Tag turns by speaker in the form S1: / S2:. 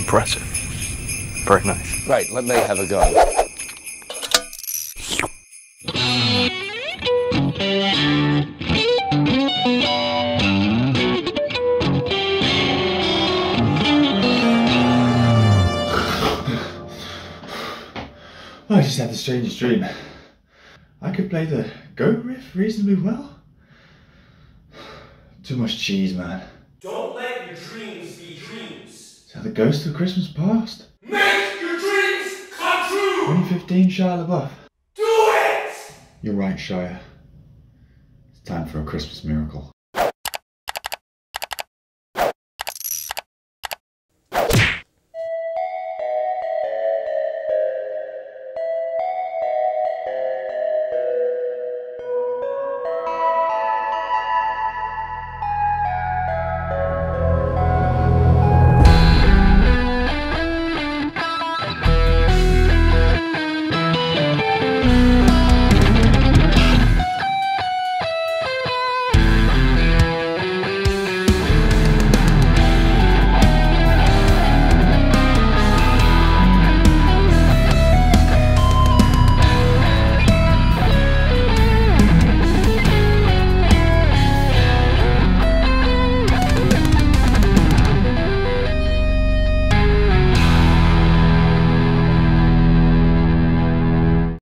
S1: impressive. Very nice.
S2: Right, let me have a go.
S3: I just had the strangest dream. I could play the goat riff reasonably well. Too much cheese, man.
S4: Don't let your dreams be dreams.
S3: Is that the ghost of Christmas past?
S4: Make your dreams come true!
S3: 2015 Shia LaBeouf.
S4: Do it!
S3: You're right, Shia. It's time for a Christmas miracle.